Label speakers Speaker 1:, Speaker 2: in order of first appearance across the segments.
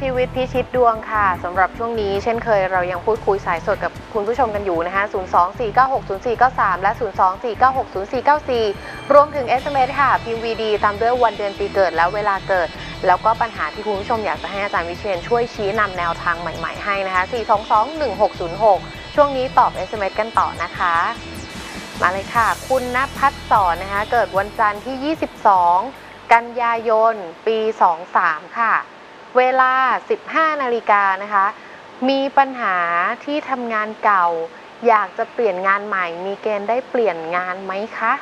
Speaker 1: ชีวิตพิชิตดวงค่ะสำหรับช่วงนี้เช่นเคยเรายังพูดคุยสายสดกับคุณผู้ชมกันอยู่นะคะ024960493และ024960494รวมถึง SMS ค่ะพิมพ์ VD ตามด้วยวันเดือนปีเกิดและเวลาเกิดแล้วก็ปัญหาที่คุณผู้ชมอยากจะให้อาจารย์วิเชียรช่วยชี้นำแนวทางใหม่ๆให้นะคะ4221606ช่วงนี้ตอบ SMS กันต่อนะคะมาเลยค่ะคุณณภัสสรนะคะเกิดวันจันทร์ที่22กันยายนปี23ค่ะเวลา 15 นาฬิกานะคะมีปัญหาที่ทำงานเก่าอยากจะเปลี่ยนงานใหม่มีเกณฑ์ได้เปลี่ยนงานไหมคะ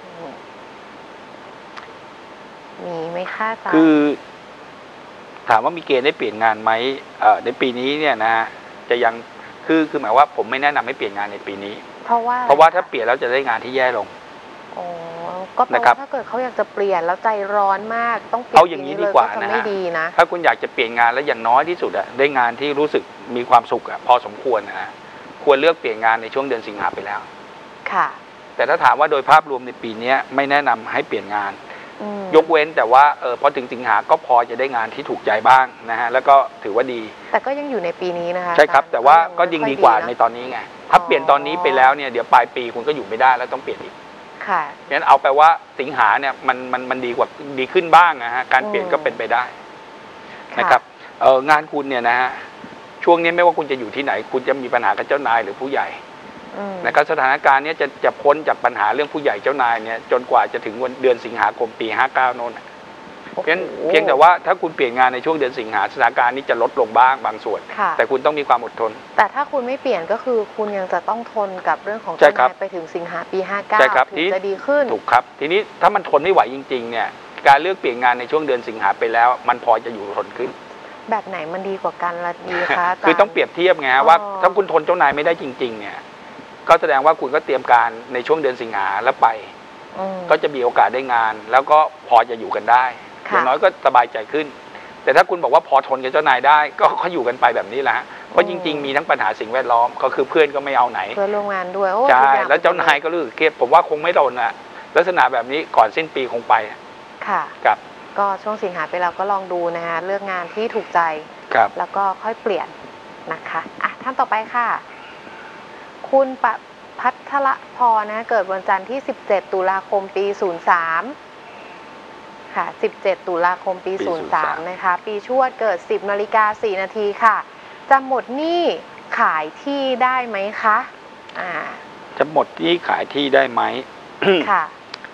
Speaker 1: มีไหมคะอาจารย์
Speaker 2: คือถามว่ามีเกณฑ์ได้เปลี่ยนงานไหมในปีนี้เนี่ยนะจะยังคือหมายว่าผมไม่แนะนำให้เปลี่ยนงานในปีนี้เพราะว่าถ้าเปลี่ยนแล้วจะได้งานที่แย่ลง
Speaker 1: ก็แปลว่าถ้าเกิดเขาอยากจะเปลี่ยนแล้วใจร้อนมากต้องเปลี่ยน
Speaker 2: เอาอย่างนี้ดีกว่านะฮะถ้าคุณอยากจะเปลี่ยนงานแล้วอย่างน้อยที่สุดได้งานที่รู้สึกมีความสุขพอสมควรนะควรเลือกเปลี่ยนงานในช่วงเดือนสิงหาไปแล้วค่ะแต่ถ้าถามว่าโดยภาพรวมในปีนี้ไม่แนะนำให้เปลี่ยนงานยกเว้นแต่ว่าพอถึงสิงหาก็พอจะได้งานที่ถูกใจบ้างนะฮะแล้วก็ถือว่าดี
Speaker 1: แต่ก็ยังอยู่ในปีนี้นะคะ
Speaker 2: ใช่ครับแต่ว่าก็ยิ่งดีกว่าในตอนนี้ไงถ้าเปลี่ยนตอนนี้ไปแล้วเนี่ยเดี๋ยวปลายปีคุณก็อยู่ไม่ได้แล้วต้องเปลี่ยนอีกค่ะงั้นเอาไปว่าสิงหาเนี่ยมันดีขึ้นบ้างนะฮะการเปลี่ยนก็เป็นไปได้นะครับงานคุณเนี่ยนะฮะช่วงนี้ไม่ว่าคุณจะอยู่ที่ไหนคุณจะมีปัญหากับเจ้านายหรือผู้ใหญ่นะครับสถานการณ์นี้จะพ้นจากปัญหาเรื่องผู้ใหญ่เจ้านายเนี่ยจนกว่าจะถึงวันเดือนสิงหาคมปี59โน่นเพียงแต่ว่าถ้าคุณเปลี่ยนงานในช่วงเดือนสิงหาสถานการณ์นี้จะลดลงบ้างบางส่วนแต่คุณต้องมีความอดทน
Speaker 1: แต่ถ้าคุณไม่เปลี่ยนก็คือคุณยังจะต้องทนกับเรื่องของเจ้านายไปถึงสิงหาปี59ถึงจะดีขึ้น
Speaker 2: ถูกครับทีนี้ถ้ามันทนไม่ไหวจริงๆเนี่ยการเลือกเปลี่ยนงานในช่วงเดือนสิงหาไปแล้วมันพอจะอยู่ทนขึ้น
Speaker 1: แบบไหนมันดีกว่ากันละดีคะ
Speaker 2: คือต้องเปรียบเทียบไงว่าถ้าคุณทนเจ้านายไม่ได้จริงๆเนี่ยก็แสดงว่าคุณก็เตรียมการในช่วงเดือนสิงหาแล้วไปก็จะมีโอกาสได้งานแล้วก็พอจะอยู่กันได้อย่างน้อยก็สบายใจขึ้นแต่ถ้าคุณบอกว่าพอทนกับเจ้านายได้ก็เขาอยู่กันไปแบบนี้แหละเพราะจริงๆมีทั้งปัญหาสิ่งแวดล้อมก็คือเพื่อนก็ไม่เอาไหน
Speaker 1: เพื่อนร่วมงานด้วย
Speaker 2: ใช่แล้วเจ้านายก็รู้สึกเครียดผมว่าคงไม่ทนอ่ะลักษณะแบบนี้ก่อนสิ้นปีคงไป
Speaker 1: ค่ะ
Speaker 2: ครับ
Speaker 1: ก็ช่วงสิงหาไปเราก็ลองดูนะคะเลือกงานที่ถูกใจแล้วก็ค่อยเปลี่ยนนะคะท่านต่อไปค่ะคุณพัทรพรนะเกิดวันจันทร์ที่17ตุลาคมปี03ค่ะ17ตุลาคมปี03นะคะปีชวดเกิด 10:04 นาทีค่ะจะหมดหนี้ขายที่ได้ไหมคะ
Speaker 2: จะหมดหนี้ขายที่ได้ไหมค่ะ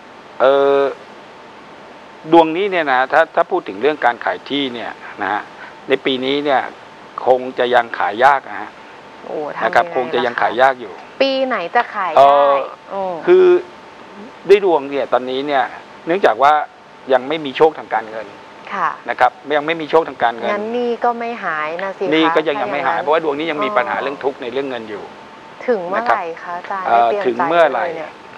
Speaker 2: ดวงนี้เนี่ยนะถ้าพูดถึงเรื่องการขายที่เนี่ยนะฮะในปีนี้เนี่ยคงจะยังขายยากนะฮะนะครับคงจะยังขายยากอยู่
Speaker 1: ปีไหนจะขายได้
Speaker 2: คือด้วยดวงเนี่ยตอนนี้เนี่ยเนื่องจากว่ายังไม่มีโชคทางการเงินนะครับยังไม่มีโชคทางการเงิน
Speaker 1: งั้นนี่ก็ไม่หายนะสิ
Speaker 2: นี่ก็ยังไม่หายเพราะว่าดวงนี้ยังมีปัญหาเรื่องทุกข์ในเรื่องเงินอยู่
Speaker 1: ถึงเมื่อไหร่คะอาจารย์
Speaker 2: ถึงเมื่อไหร่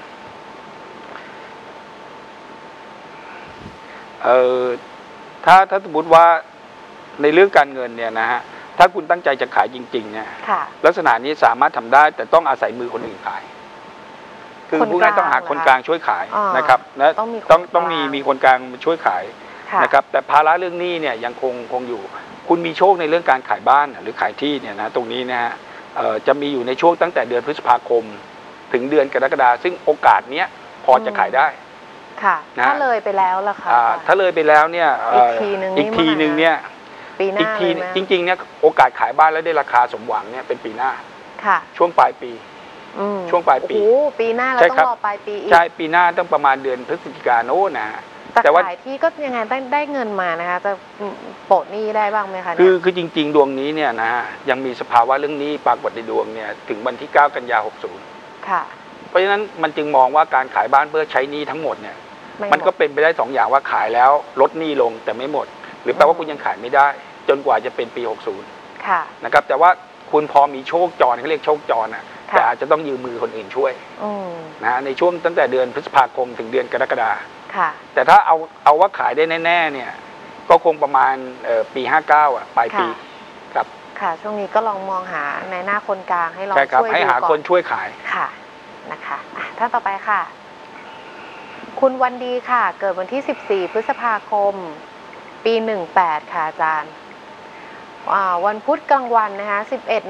Speaker 2: ถ้าสมมติว่าในเรื่องการเงินเนี่ยนะฮะถ้าคุณตั้งใจจะขายจริงๆเนี่ยลักษณะนี้สามารถทำได้แต่ต้องอาศัยมือคนอื่นขายคือผู้ง่ายต้องหาคนกลางช่วยขายนะครับและต้องมีคนกลางมาช่วยขายนะครับแต่ภาระเรื่องหนี้เนี่ยยังคงอยู่คุณมีโชคในเรื่องการขายบ้านหรือขายที่เนี่ยนะตรงนี้นะฮะจะมีอยู่ในช่วงตั้งแต่เดือนพฤษภาคมถึงเดือนกรกฎาคมซึ่งโอกาสเนี้ยพอจะขายได้
Speaker 1: ค่ะถ้าเลยไปแล้วล่ะคะ
Speaker 2: ถ้าเลยไปแล้วเนี่ยอีกทีนึงเนี่ย
Speaker 1: อีกที
Speaker 2: จริงๆเนี่ยโอกาสขายบ้านแล้วได้ราคาสมหวังเนี่ยเป็นปีหน้า
Speaker 1: ค่ะ
Speaker 2: ช่วงปลายปีช่วงปลายปี
Speaker 1: ปีหน้าเราต้องรอปลายปีอีก
Speaker 2: ใช่ปีหน้าต้องประมาณเดือนพฤศจิกายนโน้นนะ
Speaker 1: แต่ว่าขายที่ก็ยังไงได้เงินมานะคะจะโปะหนี้ได้บ้างไหมคะ
Speaker 2: คือจริงๆดวงนี้เนี่ยนะยังมีสภาวะเรื่องนี้ปรากฏในดวงเนี่ยถึงวันที่9 กันยายน 60ค่ะเพราะฉะนั้นมันจึงมองว่าการขายบ้านเพื่อใช้หนี้ทั้งหมดเนี่ยมันก็เป็นไปได้2 อย่างว่าขายแล้วลดหนี้ลงแต่ไม่หมดหรือแปลว่าคุณยังขายไม่ได้จนกว่าจะเป็นปี60ค่ะนะครับแต่ว่าคุณพอมีโชคจรเขาเรียกโชคจรนะแต่อาจจะต้องยืมมือคนอื่นช่วยนะในช่วงตั้งแต่เดือนพฤษภาคมถึงเดือนกรกฎาคมแต่ถ้าเอาว่าขายได้แน่ๆเนี่ยก็คงประมาณปี59ปลายปีครับ
Speaker 1: ค่ะช่วงนี้ก็ลองมองหาในหน้าคนกลางให้ลอง
Speaker 2: ช่วยให้หาคนช่วยขาย
Speaker 1: ค่ะนะคะท่านต่อไปค่ะคุณวันดีค่ะเกิดวันที่14 พฤษภาคมปี18ค่ะอาจารย์วันพุธกลางวันนะคะ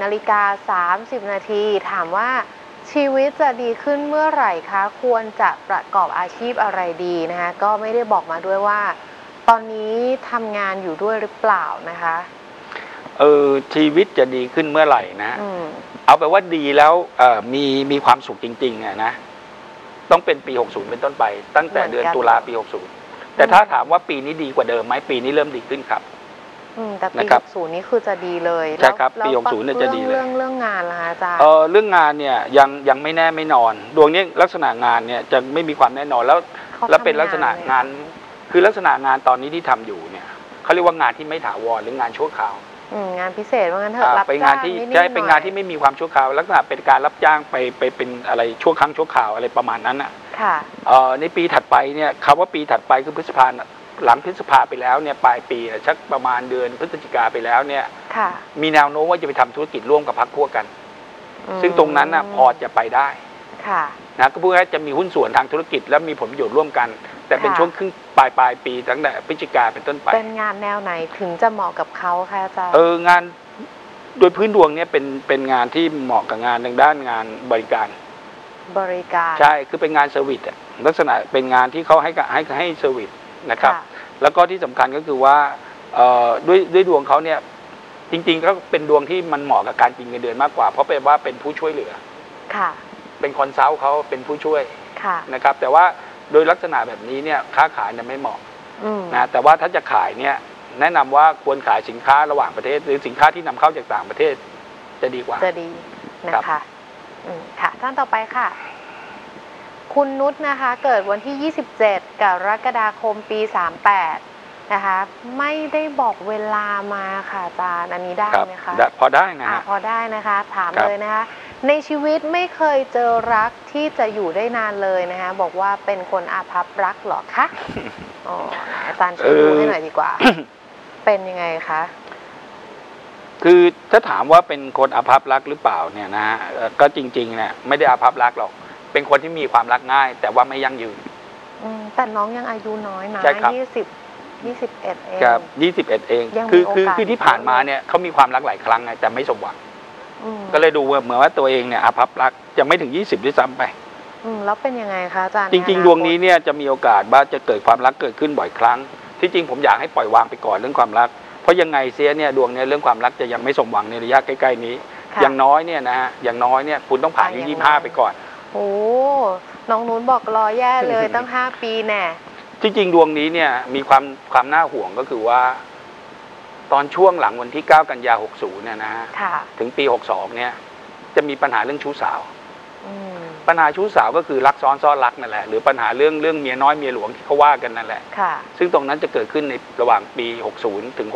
Speaker 1: 11:30 นาทีถามว่าชีวิตจะดีขึ้นเมื่อไหร่คะควรจะประกอบอาชีพอะไรดีนะคะก็ไม่ได้บอกมาด้วยว่าตอนนี้ทำงานอยู่ด้วยหรือเปล่านะคะ
Speaker 2: ชีวิตจะดีขึ้นเมื่อไหร่นะเอาไปว่าดีแล้วมีความสุขจริงๆนะต้องเป็นปี60เป็นต้นไปตั้งแต่เดือนตุลาปี60แต่ถ้าถามว่าปีนี้ดีกว่าเดิมไหมปีนี้เริ่มดีขึ้นครับ
Speaker 1: แต่ปี60นี่คือจะดีเลย
Speaker 2: ใช่ครับปี60เนี่ยจะดีเลย
Speaker 1: เรื่องงานล่ะอาจารย์
Speaker 2: เรื่องงานเนี่ยยังไม่แน่ไม่นอนดวงนี้ลักษณะงานเนี่ยจะไม่มีความแน่นอนแล้วเป็นลักษณะงานคือลักษณะงานตอนนี้ที่ทำอยู่เนี่ยเขาเรียกว่างานที่ไม่ถาวรหรืองานชั่วคราว
Speaker 1: งานพิเศษว่างั้นเถอะรับ
Speaker 2: เป็นงานที่ใช่เป็นงานที่ไม่มีความชั่วคราวลักษณะเป็นการรับจ้างไปเป็นอะไรชั่วครั้งชั่วคราวอะไรประมาณนั้นอ่ะ
Speaker 1: ค่ะ
Speaker 2: ในปีถัดไปเนี่ยคำว่าปีถัดไปคือพฤษภาหลังพฤษภาไปแล้วเนี่ยปลายปีชักประมาณเดือนพฤศจิกาไปแล้วเนี่ยมีแนวโน้มว่าจะไปทำธุรกิจร่วมกับพรรคพวกกันซึ่งตรงนั้นน่ะพอจะไปได้นะก็พูดง่ายๆจะมีหุ้นส่วนทางธุรกิจและมีผลประโยชน์ร่วมกันแต่เป็นช่วงครึ่งปลายปีตั้งแต่พฤศจิกาเป็นต้นไป
Speaker 1: เป็นงานแนวไหนถึงจะเหมาะกับเขาคะอาจารย์
Speaker 2: งานโดยพื้นดวงเนี่ยเป็นงานที่เหมาะกับงานทางด้านงานบริการใช่คือเป็นงานเซอร์วิสลักษณะเป็นงานที่เขาให้เซอร์วิสนะครับแล้วก็ที่สำคัญก็คือว่าด้วยดวงเขาเนี่ยจริงๆก็เป็นดวงที่มันเหมาะกับการกินเงินเดือนมากกว่าเพราะเป็นว่าเป็นผู้ช่วยเหลือเป็นคอนซัลท์เขาเป็นผู้ช่วยนะครับแต่ว่าโดยลักษณะแบบนี้เนี่ยค้าขายเนี่ยไม่เหมาะนะแต่ว่าถ้าจะขายเนี่ยแนะนำว่าควรขายสินค้าระหว่างประเทศหรือสินค้าที่นำเข้าจากต่างประเทศจะดีกว่า
Speaker 1: จะดีนะคะค่ะท่านต่อไปค่ะคุณนุชนะคะเกิดวันที่27กรกฎาคมปี38นะคะไม่ได้บอกเวลามาค่ะอาจารย์อันนี้ได้ไหมคะ
Speaker 2: พอได้นะ
Speaker 1: พอได้นะคะถามเลยนะคะในชีวิตไม่เคยเจอรักที่จะอยู่ได้นานเลยนะคะบอกว่าเป็นคนอาภัพรักหรอคะอาจารย์ช่วยดูให้หน่อยดีกว่าเป็นยังไงคะ
Speaker 2: คือถ้าถามว่าเป็นคนอาภัพรักหรือเปล่าเนี่ยนะฮะก็จริงๆเนี่ยไม่ได้อาภัพรักหรอกเป็นคนที่มีความรักง่ายแต่ว่าไม่ยั่งยืน
Speaker 1: แต่น้องยังอายุน้อยนะ21เอง
Speaker 2: ครับ21เองคือที่ผ่านมาเนี่ยเขามีความรักหลายครั้งไงแต่ไม่สมหวังก็เลยดูเหมือนว่าตัวเองเนี่ยอาภัพรักจะไม่ถึง20ด้วยซ้ำไป
Speaker 1: แล้วเป็นยังไงคะอาจารย์
Speaker 2: จริงๆดวงนี้เนี่ยจะมีโอกาสว่าจะเกิดความรักเกิดขึ้นบ่อยครั้งที่จริงผมอยากให้ปล่อยวางไปก่อนเรื่องความรักเพราะยังไงเสียเนี่ยดวงเนี่ยเรื่องความรักจะยังไม่สมหวังในระยะใกล้ๆนี้อย่างน้อยเนี่ยนะฮะอย่างน้อยเนี่ยคุณต้องผ่านอายุ25ไปก่อน
Speaker 1: โอ้น้องนุ้นบอกรอแย่เลยตั้ง5 ปีแน่
Speaker 2: จริงๆดวงนี้เนี่ยมีความน่าห่วงก็คือว่าตอนช่วงหลังวันที่9 กันยา60เนี่ยนะฮะถึงปี62เนี่ยจะมีปัญหาเรื่องชู้สาวปัญหาชู้สาวก็คือรักซ้อนซ่อนรักนั่นแหละหรือปัญหาเรื่องเมียน้อยเมียหลวงที่เขาว่ากันนั่นแหละซึ่งตรงนั้นจะเกิดขึ้นในระหว่างปี60ถึง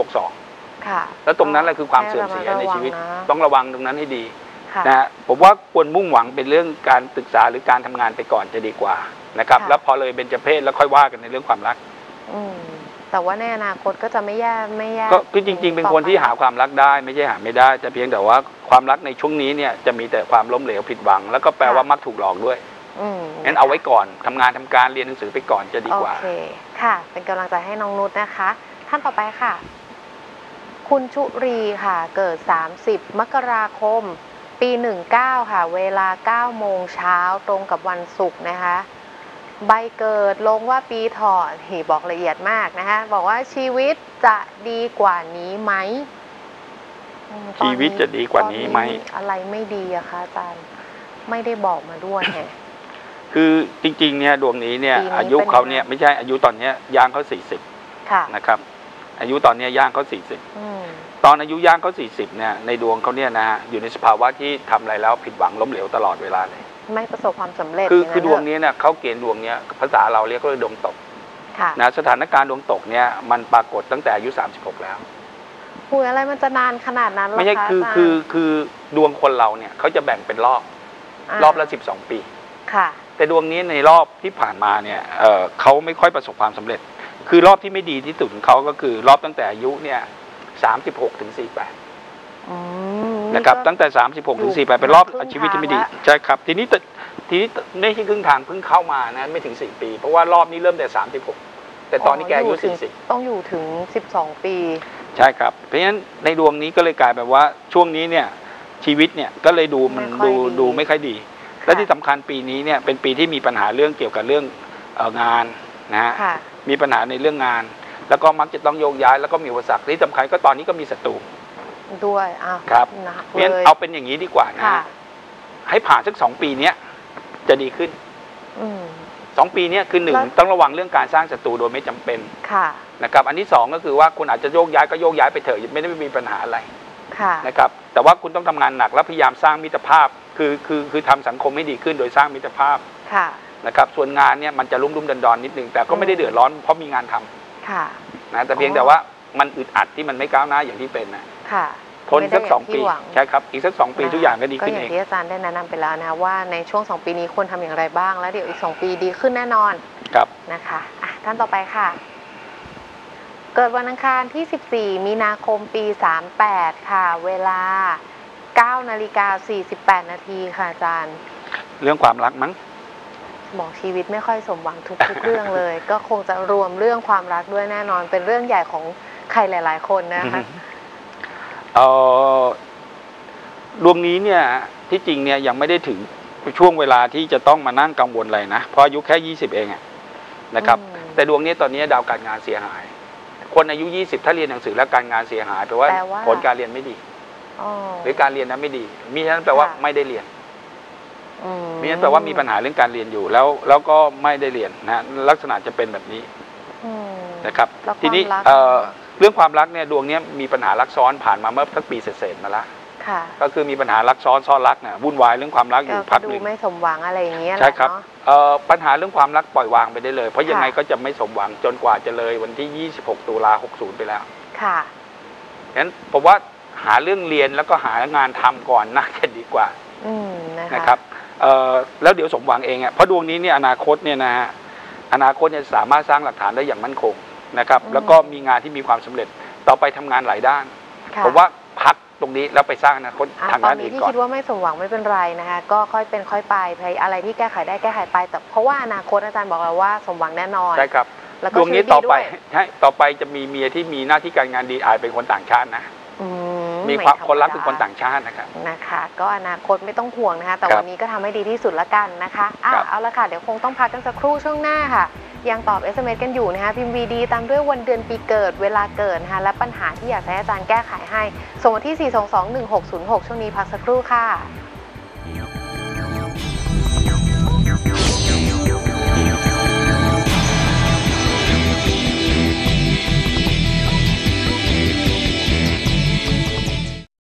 Speaker 2: 62แล้วตรงนั้นแหละคือความเสื่อมเสียในชีวิตต้องระวังตรงนั้นให้ดีนะผมว่าควรมุ่งหวังเป็นเรื่องการศึกษาหรือการทำงานไปก่อนจะดีกว่านะครับแล้วพอเลยเบญจเพศแล้วค่อยว่ากันในเรื่องความรัก
Speaker 1: แต่ว่าในอนาคตก็จะไม่แย่
Speaker 2: ก็คือจริงๆเป็นคนที่หาความรักได้ไม่ใช่หาไม่ได้แต่เพียงแต่ว่าความรักในช่วงนี้เนี่ยจะมีแต่ความล้มเหลวผิดหวังแล้วก็แปลว่ามักถูกหลอกด้วยงั้นเอาไว้ก่อนทำงานทำการเรียนหนังสือไปก่อนจะดีกว่า
Speaker 1: โอเคค่ะเป็นกำลังใจให้น้องนุชนะคะท่านต่อไปค่ะคุณชุรีค่ะเกิด30 มกราคมปี19ค่ะเวลา 9 โมงเช้าตรงกับวันศุกร์นะคะใบเกิดลงว่าปีถอดบอกละเอียดมากนะคะบอกว่าชีวิตจะดีกว่านี้ไหม
Speaker 2: ชีวิตจะดีกว่านี้ไหม
Speaker 1: อะไรไม่ดีอะคะอาจารย์ไม่ได้บอกมาด้วยไง
Speaker 2: คือจริงๆเนี่ยดวงนี้เนี่ยอายุเขาเนี่ยไม่ใช่อายุตอนนี้ย่างเขา40นะครับอายุตอนนี้ย่างเขา40ตอนอายุย่างเขา40เนี่ยในดวงเขาเนี่ยนะอยู่ในสภาวะที่ทำอะไรแล้วผิดหวังล้มเหลวตลอดเวลาเลย
Speaker 1: ไม่ประสบความสำเร็จ
Speaker 2: คือดวงนี้เนี่ยเขาเกณฑ์ดวงเนี้ยภาษาเราเรียกว่าดวงตกนะสถานการณ์ดวงตกเนี่ยมันปรากฏตั้งแต่อายุ36แล้ว
Speaker 1: คุยอะไรมันจะนานขนาดนั้นหรอคะ
Speaker 2: ไม่ใช่คือดวงคนเราเนี่ยเขาจะแบ่งเป็นรอบละ12 ปี
Speaker 1: ค่ะ
Speaker 2: แต่ดวงนี้ในรอบที่ผ่านมาเนี่ยเขาไม่ค่อยประสบความสำเร็จคือรอบที่ไม่ดีที่สุดของเขาก็คือรอบตั้งแต่อายุเนี่ย36 ถึง 48นะครับตั้งแต่36 ถึง 48เป็นรอบชีวิตที่ไม่ดีใช่ครับทีนี้ไม่ใช่ครึ่งทางเพิ่งเข้ามานะไม่ถึง4 ปีเพราะว่ารอบนี้เริ่มแต่36แต่ตอนนี้แกอายุ40
Speaker 1: ต้องอยู่ถึง12 ปี
Speaker 2: ใช่ครับเพราะฉะนั้นในดวงนี้ก็เลยกลายแบบว่าช่วงนี้เนี่ยชีวิตเนี่ยก็เลยดูมันดูไม่ค่อยดีและที่สำคัญปีนี้เนี่ยเป็นปีที่มีปัญหาเรื่องเกี่ยวกับเรื่องงานนะฮะมีปัญหาในเรื่องงานแล้วก็มักจะต้องโยกย้ายแล้วก็มีอุปสรรคที่สำคัญก็ตอนนี้ก็มีศัตรู
Speaker 1: ด้วย
Speaker 2: ครับเพราะฉะนั้นเอาเป็นอย่างนี้ดีกว่านะให้ผ่านสัก2 ปีนี้จะดีขึ้น2 ปีนี้คือ1ต้องระวังเรื่องการสร้างศัตรูโดยไม่จำเป็นนะครับอันที่2ก็คือว่าคุณอาจจะโยกย้ายก็โยกย้ายไปเถอะไม่ได้มีปัญหาอะไรนะครับแต่ว่าคุณต้องทำงานหนักและพยายามสร้างมิตรภาพคือทำสังคมให้ดีขึ้นโดยสร้างมิตรภาพนะครับส่วนงานเนี่ยมันจะรุ่มดอนนิดนึงแต่ก็ไม่ได้เดือดร้อนเพราะมีงานทำนะแต่เพียงแต่ว่ามันอึดอัดที่มันไม่ก้าวหน้าอย่างที่เป็นนะทนสัก2 ปีใช่ครับอีกสัก2 ปีทุกอย่างก็ดีขึ้นเอง
Speaker 1: ก็อย่างที่อาจารย์ได้แนะนำไปแล้วนะว่าในช่วง2 ปีนี้ควรทำอย่างไรบ้างแล้วเดี๋ยวอีก2 ปีดีขึ้นแน่นอน
Speaker 2: ครับ
Speaker 1: นะคะท่านต่อไปค่ะเกิดวันอังคารที่14 มีนาคมปี38ค่ะเวลา 9:48 นาทีค่ะอาจารย์
Speaker 2: เรื่องความรักมั้ง
Speaker 1: บอกชีวิตไม่ค่อยสมหวังทุกเรื่องเลย ก็คงจะรวมเรื่องความรักด้วยแน่นอนเป็นเรื่องใหญ่ของใครหลายๆคนนะคะ
Speaker 2: ดวงนี้เนี่ยที่จริงเนี่ยยังไม่ได้ถึงช่วงเวลาที่จะต้องมานั่งกังวลอะไรนะเพราะอายุแค่20เองนะครับแต่ดวงนี้ตอนนี้ดาวการงานเสียหายคนอายุ20ถ้าเรียนหนังสือแล้วการงานเสียหายแปลว่าผลการเรียนไม่ดีหรือการเรียนนั้นไม่ดีมีฉะนั้นแปลว่าไม่ได้เรียนมีฉะนั้นแปลว่ามีปัญหาเรื่องการเรียนอยู่แล้วก็ไม่ได้เรียนนะลักษณะจะเป็นแบบนี้นะครับทีนี้เรื่องความรักเนี่ยดวงนี้มีปัญหารักซ้อนผ่านมาเมื่อสักปีเศษมาแล้วก็คือมีปัญหารักซ้อนรักเนี่ยวุ่นวายเรื่องความรักอยู่พักหนึ่ง
Speaker 1: ไม่สมหวังอะไรอย่างเงี้ย
Speaker 2: ใช่ครับปัญหาเรื่องความรักปล่อยวางไปได้เลยเพราะยังไงก็จะไม่สมหวังจนกว่าจะเลยวันที่26 ตุลา 60ไปแล้วค่ะงั้นผมว่าหาเรื่องเรียนแล้วก็หางานทำก่อนน่าจะดีกว่านะครับแล้วเดี๋ยวสมหวังเองเพราะดวงนี้เนี่ยอนาคตเนี่ยนะฮะอนาคตจะสามารถสร้างหลักฐานได้อย่างมั่นคงนะครับแล้วก็มีงานที่มีความสำเร็จต่อไปทำงานหลายด้านผมว่าพักตรงนี้แล้วไปสร้างอนาคตทางด้านอื่นก่อนตอนนี้ที่คิดว่าไม่สมหวังไม่เป็นไรนะคะก็ค่อยเป็นค่อยไปอะไรที่แก้ไขได้แก้ไขไปแต่เพราะว่าอนาคตอาจารย์บอกแล้วว่าสมหวังแน่นอนใช่ครับดวงนี้ต่อไปใช่ต่อไปจะมีเมียที่มีหน้าที่การงานดีอาจเป็นคนต่างชาตินะมีความคนรักเป็นคนต่างชาติ
Speaker 1: นะคะก็อนาคตไม่ต้องห่วงนะคะแต่วันนี้ก็ทำให้ดีที่สุดละกันนะคะเอาละค่ะเดี๋ยวคงต้องพักกันสักครู่ช่วงหน้าค่ะยังตอบ SMS กันอยู่นะคะพิมพ์ VD ตามด้วยวันเดือนปีเกิดเวลาเกิดนะคะและปัญหาที่อยากให้อาจารย์แก้ไขให้ส่งมาที่ 4221606 ช่วงนี้พักสักครู่ค่ะ